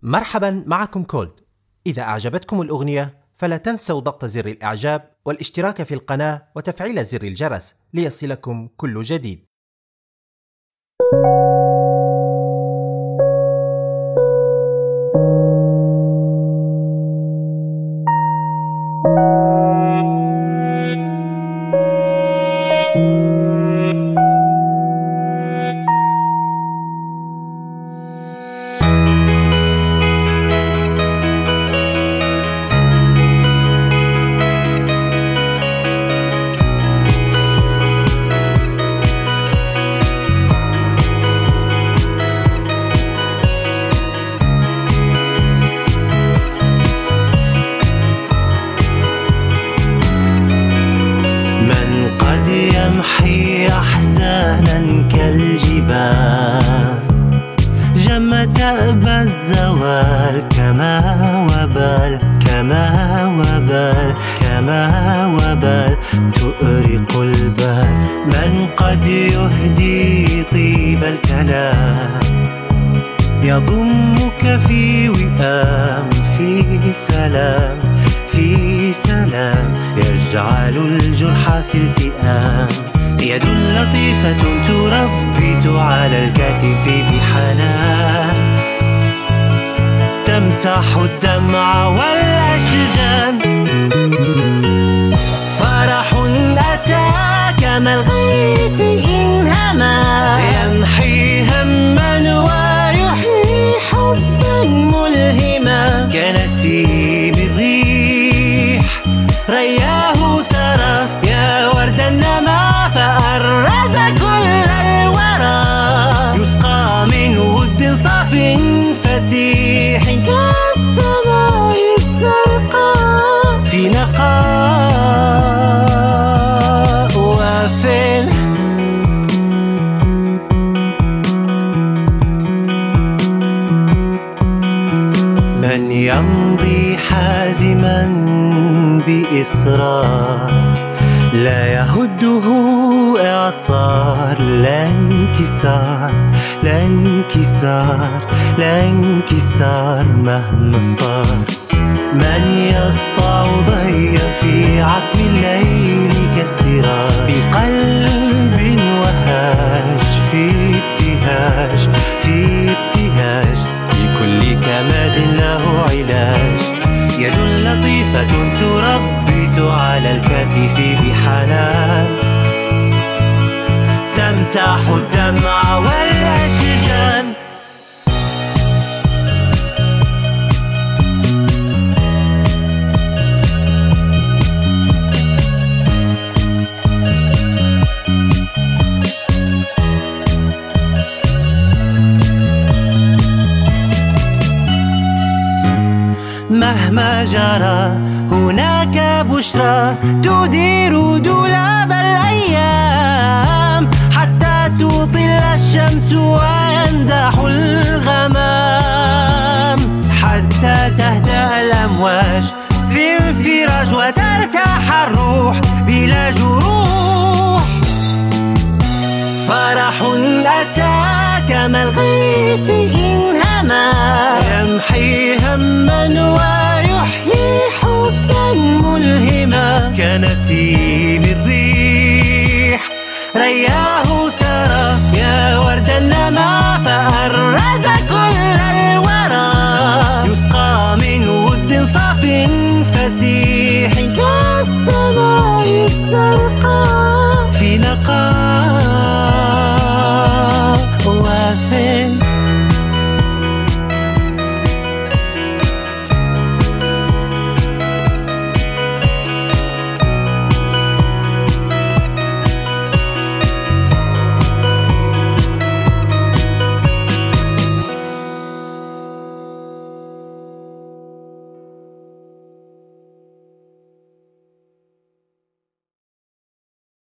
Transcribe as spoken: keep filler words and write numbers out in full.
مرحبا، معكم كولد. إذا أعجبتكم الأغنية فلا تنسوا ضغط زر الإعجاب والاشتراك في القناة وتفعيل زر الجرس ليصلكم كل جديد. يمحي أحزانا كالجبال، جم تأبى الزوال كما وبال كما وبال كما وبال تؤرق البال. من قد يهدي طيب الكلام، يضمك في وئام في سلام في سلام، يجعل الجرح في التئام. يد لطيفة تربت على الكتف بحنان، تمسح الدمع والأشجان. فرح أتى كما الغيث إن هما، يمحي هما ويحيي حبا ملهما. كنسيم الريح رياه سرى، يا وردا نما فأرز كل الورى. يسقى من ود صاف فسيح كالسماء الزرقاء، في نقاء وفي من يمضي حازما بإصرار، لا يهده إعصار. لا انكسار لا انكسار لا انكسار مهما صار. من يسطع ضي في عتم الليل كالسرار، بقلب وهاج في ابتهاج في ابتهاج، لكل كماد له علاج. يد لطيفة تربت على الكتف بحنان، تمسح الدمع والأشجان. مهما جرى هناك بشرى، تدير دولاب الأيام، حتى تطل الشمس وينزح الغمام، حتى تهدأ الأمواج في انفراج وترتاح الروح بلا جروح. فرح أتى كما الغيث إن هما، يمحي هما ويحيي حبا ملهما. كنسيم الريح رياه سرى، يا وردا نما فأرز كل الورى. يسقى من ود صاف فسيح